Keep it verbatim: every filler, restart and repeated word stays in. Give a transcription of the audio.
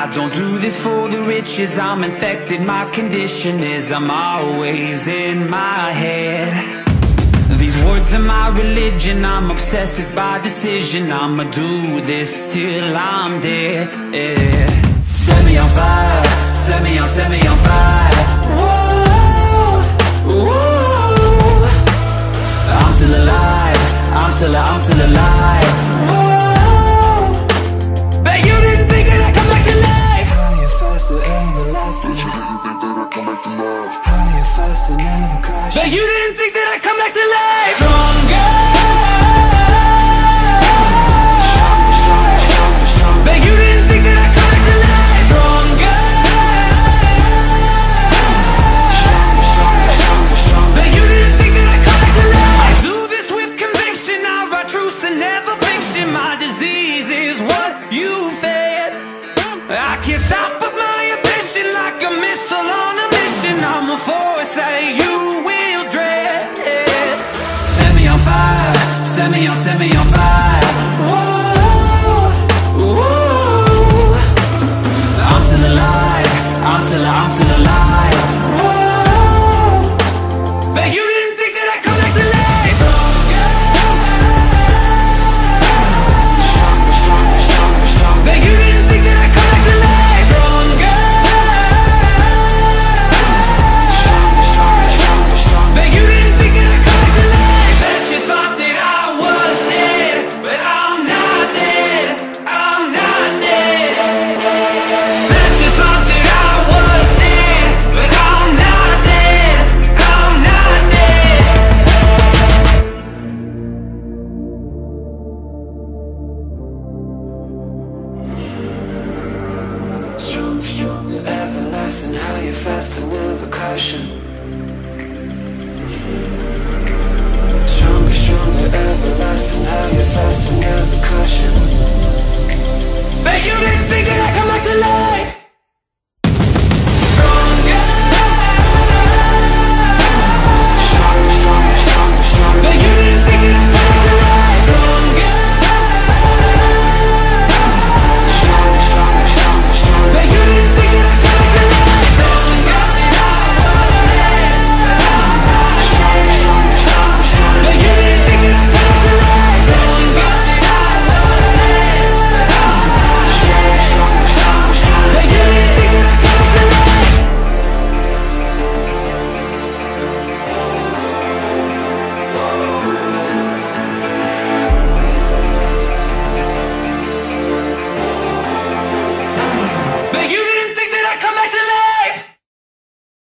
I don't do this for the riches, I'm infected, my condition is I'm always in my head. These words are my religion, I'm obsessed, it's by decision. I'ma do this till I'm dead, yeah. Set me on fire, set me on, set me on fire. Whoa, whoa.